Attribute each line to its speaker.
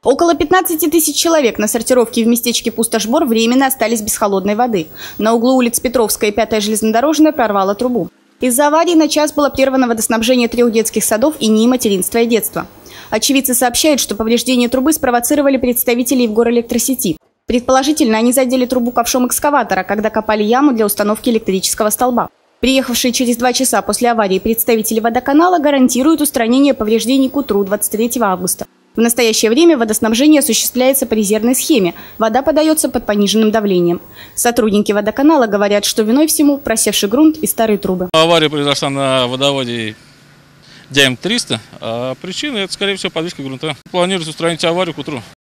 Speaker 1: Около 15 тысяч человек на сортировке в местечке Пустошбор временно остались без холодной воды. На углу улиц Петровская и 5-я железнодорожная прорвало трубу. Из-за аварии на час было прервано водоснабжение 3 детских садов и НИИ «Материнство и детство». Очевидцы сообщают, что повреждение трубы спровоцировали представители Евгорэлектросети. Предположительно, они задели трубу ковшом экскаватора, когда копали яму для установки электрического столба. Приехавшие через 2 часа после аварии представители водоканала гарантируют устранение повреждений к утру 23 августа. В настоящее время водоснабжение осуществляется по резервной схеме. Вода подается под пониженным давлением. Сотрудники водоканала говорят, что виной всему просевший грунт и старые трубы.
Speaker 2: Авария произошла на водоводе диаметр 300, а причина – это, скорее всего, подвеска грунта. Планируется устранить аварию к утру.